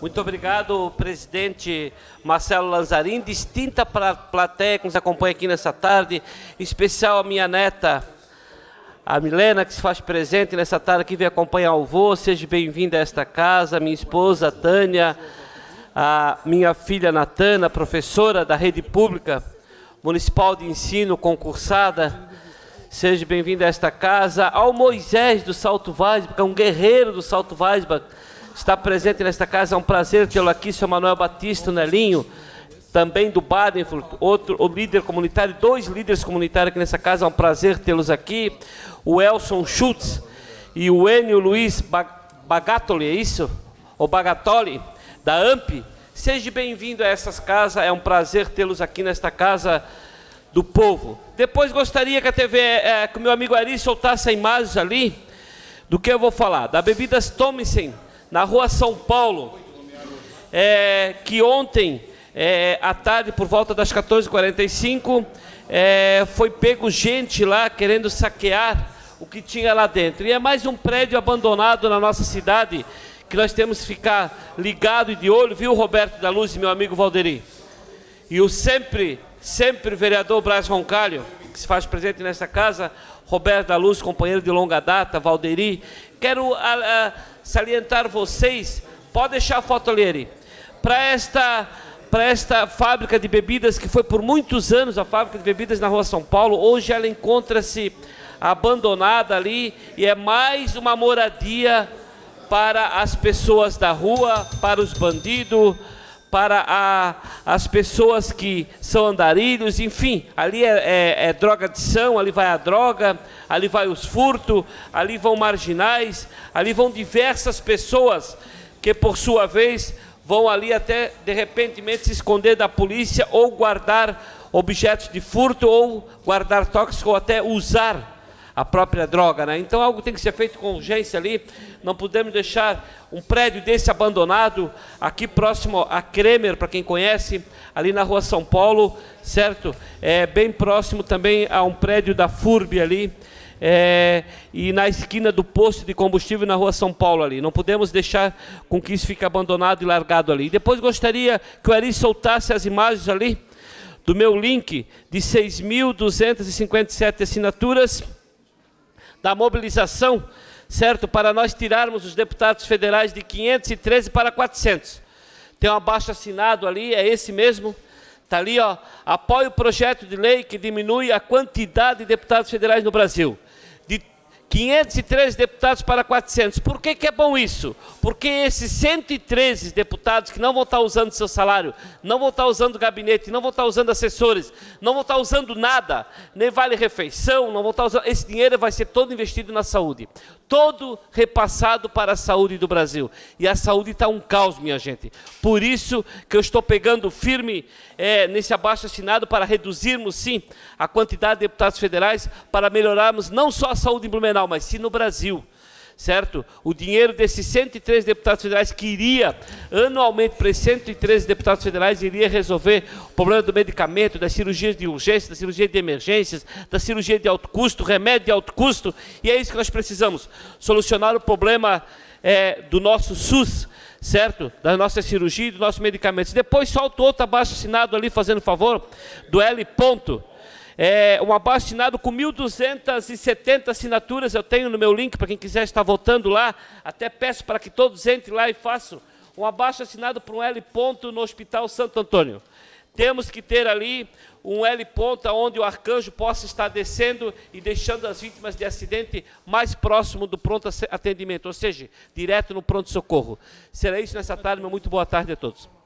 Muito obrigado, presidente Marcelo Lanzarin, distinta plateia que nos acompanha aqui nessa tarde, em especial a minha neta, a Milena, que se faz presente nessa tarde, que vem acompanhar o vô. Seja bem-vinda a esta casa, minha esposa, Tânia, a minha filha Natana, professora da Rede Pública Municipal de Ensino, concursada. Seja bem-vinda a esta casa. Ao Moisés do Salto Weisbach, um guerreiro do Salto Weisbach, está presente nesta casa. É um prazer tê-lo aqui, seu Manuel Batista, o Nelinho, também do Baden-Württemberg, o líder comunitário, dois líderes comunitários aqui nessa casa. É um prazer tê-los aqui. O Elson Schultz e o Enio Luiz Bagatoli, é isso? O Bagatoli, da AMP. Seja bem-vindo a essas casas, é um prazer tê-los aqui nesta casa do povo. Depois gostaria que a TV, que o meu amigo Ari soltasse a imagem ali, do que eu vou falar, da Bebidas Thomsen, na rua São Paulo, que ontem, à tarde, por volta das 14h45, foi pego gente lá querendo saquear o que tinha lá dentro. E é mais um prédio abandonado na nossa cidade, que nós temos que ficar ligado e de olho, viu, Roberto da Luz e meu amigo Valderi? E o sempre vereador Braz Roncalho, que se faz presente nessa casa, Roberto da Luz, companheiro de longa data, Valderi. Quero salientar vocês, pode deixar a foto ali, Ari, para esta fábrica de bebidas, que foi por muitos anos a fábrica de bebidas na rua São Paulo. Hoje ela encontra-se abandonada ali e é mais uma moradia para as pessoas da rua, para os bandidos, para as pessoas que são andarilhos, enfim, ali é drogadição, ali vai a droga, ali vai os furtos, ali vão marginais, ali vão diversas pessoas que, por sua vez, vão ali até, de repente, se esconder da polícia ou guardar objetos de furto ou guardar tóxicos ou até usar a própria droga, né? Então algo tem que ser feito com urgência ali. Não podemos deixar um prédio desse abandonado, aqui próximo a Kremer, para quem conhece, ali na rua São Paulo, certo? Bem próximo também a um prédio da FURB ali, e na esquina do posto de combustível na rua São Paulo ali. Não podemos deixar com que isso fique abandonado e largado ali. Depois gostaria que o Ari soltasse as imagens ali do meu link de 6.257 assinaturas da mobilização, certo? Para nós tirarmos os deputados federais de 513 para 400. Tem um abaixo-assinado ali, é esse mesmo. Está ali, ó. Apoio o projeto de lei que diminui a quantidade de deputados federais no Brasil. De 513 deputados para 400. Por que é bom isso? Porque esses 113 deputados que não vão estar usando seu salário, não vão estar usando gabinete, não vão estar usando assessores, não vão estar usando nada, nem vale refeição, não vão estar usando. Esse dinheiro vai ser todo investido na saúde. Todo repassado para a saúde do Brasil. E a saúde está um caos, minha gente. Por isso que eu estou pegando firme nesse abaixo-assinado para reduzirmos, sim, a quantidade de deputados federais, para melhorarmos não só a saúde em Blumenau, mas sim no Brasil, certo? O dinheiro desses 113 deputados federais que iria, anualmente, para esses 113 deputados federais, iria resolver o problema do medicamento, das cirurgias de urgência, da cirurgia de emergências, da cirurgia de alto custo, remédio de alto custo, e é isso que nós precisamos, solucionar o problema do nosso SUS, certo? Da nossa cirurgia e dos nossos medicamentos. Depois solta outro abaixo-assinado ali, fazendo favor, do L. Um abaixo-assinado com 1.270 assinaturas, eu tenho no meu link, para quem quiser estar votando lá, até peço para que todos entrem lá e façam um abaixo-assinado para um L. no Hospital Santo Antônio. Temos que ter ali um L. onde o arcanjo possa estar descendo e deixando as vítimas de acidente mais próximo do pronto atendimento, ou seja, direto no pronto-socorro. Será isso nessa tarde, muito boa tarde a todos.